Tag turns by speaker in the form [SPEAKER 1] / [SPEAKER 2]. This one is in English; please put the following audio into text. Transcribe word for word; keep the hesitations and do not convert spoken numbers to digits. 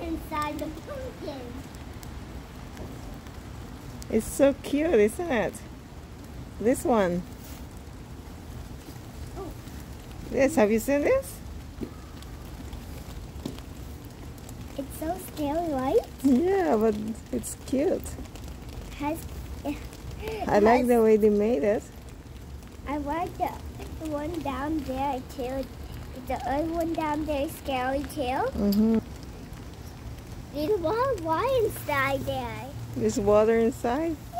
[SPEAKER 1] inside the pumpkin.
[SPEAKER 2] It's so cute, isn't it? This one.
[SPEAKER 1] Oh.
[SPEAKER 2] Yes, have you seen this?
[SPEAKER 1] It's so scary, right?
[SPEAKER 2] Yeah, but it's cute.
[SPEAKER 1] Has,
[SPEAKER 2] I like the way they made it.
[SPEAKER 1] I like the, the one down there too. The other one down there is scary too.
[SPEAKER 2] Mm-hmm.
[SPEAKER 1] There's a lot of water inside there.
[SPEAKER 2] There's water inside.